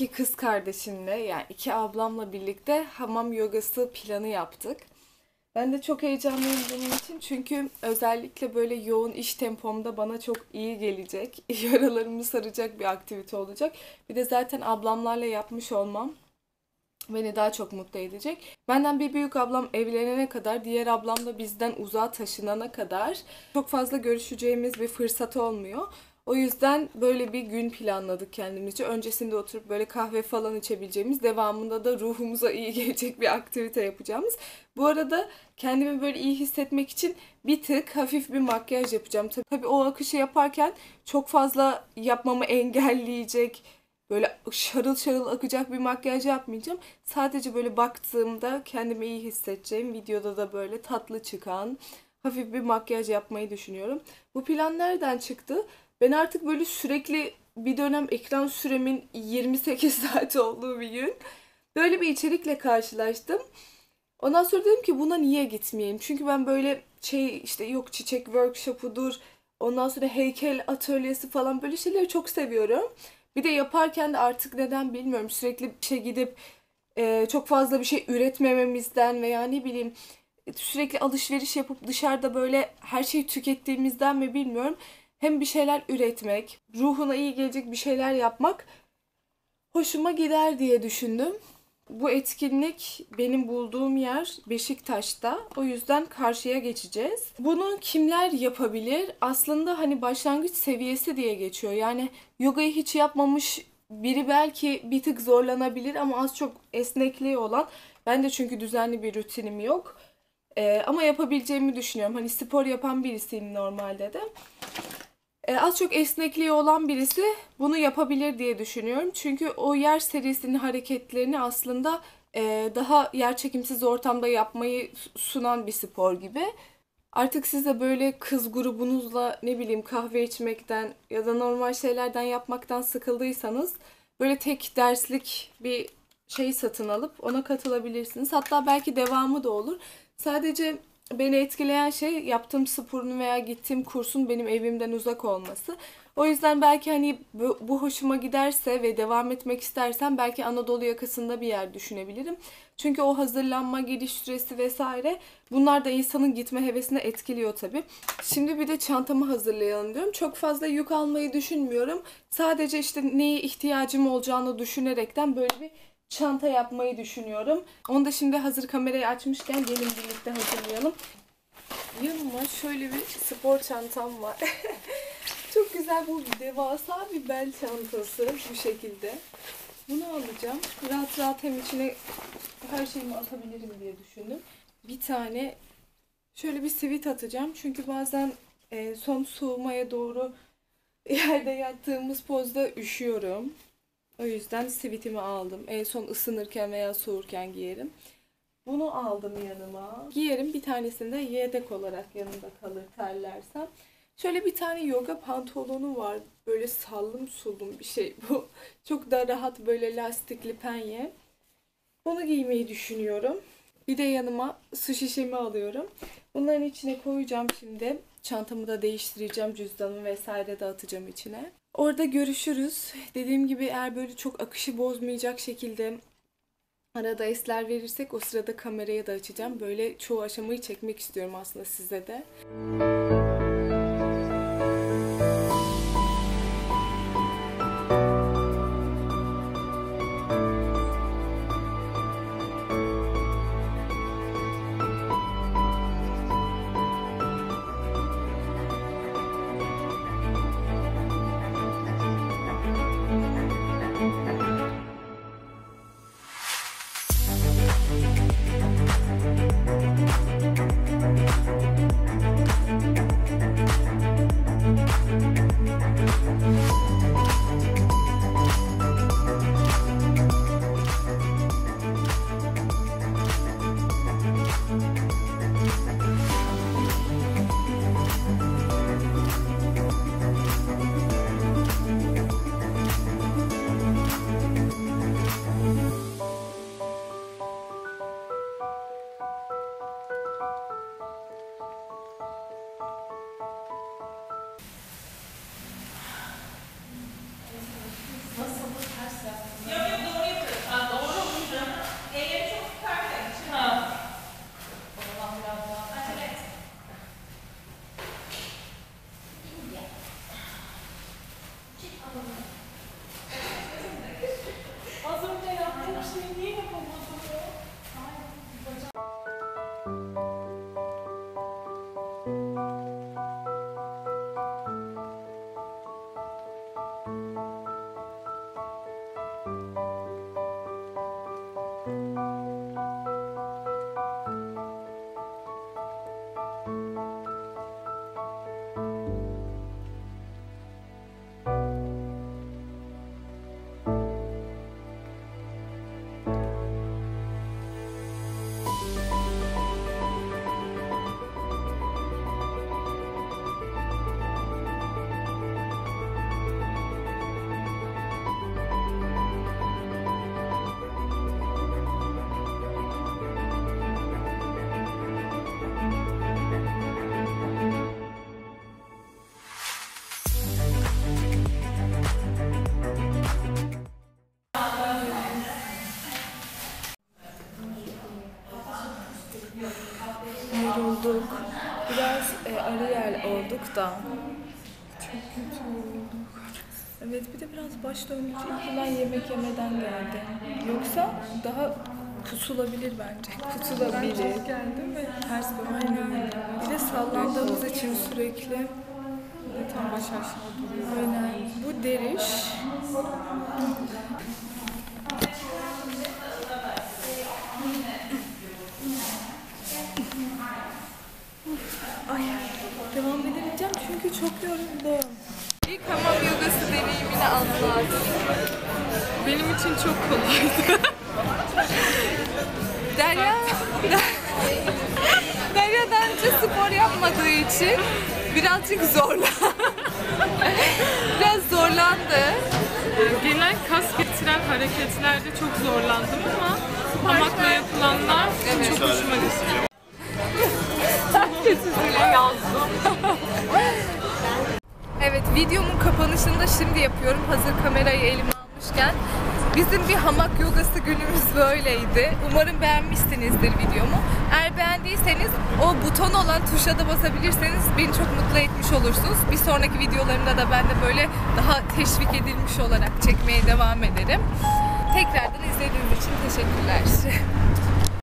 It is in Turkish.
kız kardeşimle, yani iki ablamla birlikte hamam yogası planı yaptık. Ben de çok heyecanlıyım bunun için çünkü özellikle böyle yoğun iş tempomda bana çok iyi gelecek. Yaralarımı saracak bir aktivite olacak. Bir de zaten ablamlarla yapmış olmam beni daha çok mutlu edecek. Benden bir büyük ablam evlenene kadar, diğer ablam da bizden uzağa taşınana kadar çok fazla görüşeceğimiz bir fırsat olmuyor. O yüzden böyle bir gün planladık kendimizce. Öncesinde oturup böyle kahve falan içebileceğimiz, devamında da ruhumuza iyi gelecek bir aktivite yapacağımız. Bu arada kendimi böyle iyi hissetmek için bir tık hafif bir makyaj yapacağım. Tabii o akışı yaparken çok fazla yapmamı engelleyecek, böyle şarıl şarıl akacak bir makyaj yapmayacağım. Sadece böyle baktığımda kendimi iyi hissedeceğim, videoda da böyle tatlı çıkan hafif bir makyaj yapmayı düşünüyorum. Bu plan nereden çıktı? Ben artık böyle sürekli bir dönem ekran süremin 28 saat olduğu bir gün böyle bir içerikle karşılaştım. Ondan sonra dedim ki buna niye gitmeyeyim? Çünkü ben böyle işte yok çiçek workshopudur, ondan sonra heykel atölyesi falan böyle şeyleri çok seviyorum. Bir de yaparken de artık neden bilmiyorum sürekli bir şey gidip çok fazla bir şey üretmememizden veya ne bileyim sürekli alışveriş yapıp dışarıda böyle her şeyi tükettiğimizden mi bilmiyorum. Hem bir şeyler üretmek, ruhuna iyi gelecek bir şeyler yapmak hoşuma gider diye düşündüm. Bu etkinlik benim bulduğum yer Beşiktaş'ta. O yüzden karşıya geçeceğiz. Bunu kimler yapabilir? Aslında hani başlangıç seviyesi diye geçiyor. Yani yogayı hiç yapmamış biri belki bir tık zorlanabilir ama az çok esnekliği olan. Ben de çünkü düzenli bir rutinim yok. Ama yapabileceğimi düşünüyorum. Hani spor yapan birisiyim normalde de. Az çok esnekliği olan birisi bunu yapabilir diye düşünüyorum. Çünkü o yer serisinin hareketlerini aslında daha yerçekimsiz ortamda yapmayı sunan bir spor gibi. Artık siz de böyle kız grubunuzla ne bileyim kahve içmekten ya da normal şeylerden yapmaktan sıkıldıysanız böyle tek derslik bir şey satın alıp ona katılabilirsiniz. Hatta belki devamı da olur. Sadece beni etkileyen şey yaptığım sporun veya gittiğim kursun benim evimden uzak olması. O yüzden belki hani bu hoşuma giderse ve devam etmek istersem belki Anadolu yakasında bir yer düşünebilirim. Çünkü o hazırlanma, gidiş süresi vesaire bunlar da insanın gitme hevesini etkiliyor tabii. Şimdi bir de çantamı hazırlayalım diyorum. Çok fazla yük almayı düşünmüyorum. Sadece işte neye ihtiyacım olacağını düşünerekten böyle bir çanta yapmayı düşünüyorum. Onu da şimdi hazır kamerayı açmışken gelin birlikte hazırlayalım. Yanıma şöyle bir spor çantam var. Çok güzel, bu devasa bir bel çantası bu şekilde. Bunu alacağım. Rahat rahat hem içine her şeyimi atabilirim diye düşündüm. Bir tane şöyle bir sivit atacağım. Çünkü bazen son soğumaya doğru yerde yattığımız pozda üşüyorum. O yüzden sivitimi aldım. En son ısınırken veya soğurken giyerim. Bunu aldım yanıma. Giyerim, bir tanesini de yedek olarak yanımda kalır terlersem. Şöyle bir tane yoga pantolonu var. Böyle sallım sullum bir şey bu. Çok da rahat, böyle lastikli penye. Onu giymeyi düşünüyorum. Bir de yanıma su şişemi alıyorum. Bunların içine koyacağım şimdi. Çantamı da değiştireceğim. Cüzdanımı vesaire de atacağım içine. Orada görüşürüz. Dediğim gibi eğer böyle çok akışı bozmayacak şekilde arada esler verirsek o sırada kamerayı da açacağım. Böyle çoğu aşamayı çekmek istiyorum aslında size de. şeyi niye yapamadım ya? Yorulduk. Biraz Ariel olduk da. Çok kötü yorulduk. Evet, bir de biraz baş döndürücü. İyi ki ben yemek yemeden geldim. Yoksa daha kusulabilir bence. Kusulabilir. Ben çok geldim ve ters döndüm. Bir de sallandığımız için sürekli. Tam baş aşağı duruyor. Aynen. Bu deriş. Ay, devam edemeyeceğim çünkü çok yoruldum. İlk hamam yogası deneyimini anlat. Benim için çok kolaydı. Derya daha önce spor yapmadığı için birazcık biraz zorlandı. Genel kas getiren hareketlerde çok zorlandım ama hamakla yapılanlar çok hoşuma gitti. Herkesi yazdım. Evet, videomun kapanışını da şimdi yapıyorum. Hazır kamerayı elime almışken. Bizim bir hamak yogası günümüz böyleydi. Umarım beğenmişsinizdir videomu. Eğer beğendiyseniz o buton olan tuşa da basabilirseniz beni çok mutlu etmiş olursunuz. Bir sonraki videolarımda da ben de böyle daha teşvik edilmiş olarak çekmeye devam ederim. Tekrardan izlediğiniz için teşekkürler.